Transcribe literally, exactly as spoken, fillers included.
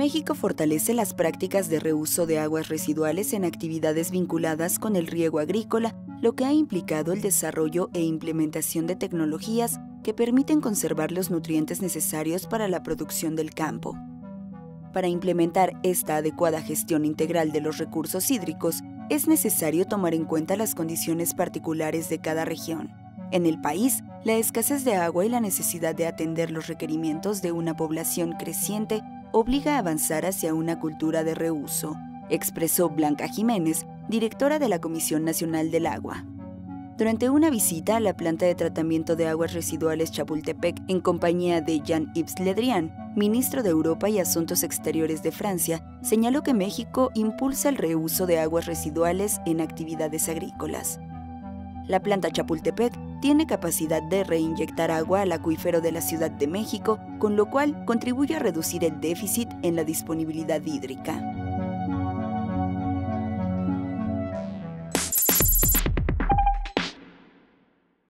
México fortalece las prácticas de reuso de aguas residuales en actividades vinculadas con el riego agrícola, lo que ha implicado el desarrollo e implementación de tecnologías que permiten conservar los nutrientes necesarios para la producción del campo. Para implementar esta adecuada gestión integral de los recursos hídricos, es necesario tomar en cuenta las condiciones particulares de cada región. En el país, la escasez de agua y la necesidad de atender los requerimientos de una población creciente obliga a avanzar hacia una cultura de reuso, expresó Blanca Jiménez, directora de la Comisión Nacional del Agua. Durante una visita a la planta de tratamiento de aguas residuales Chapultepec en compañía de Jean-Yves Le Drian, ministro de Europa y Asuntos Exteriores de Francia, señaló que México impulsa el reuso de aguas residuales en actividades agrícolas. La planta Chapultepec tiene capacidad de reinyectar agua al acuífero de la Ciudad de México, con lo cual contribuye a reducir el déficit en la disponibilidad hídrica.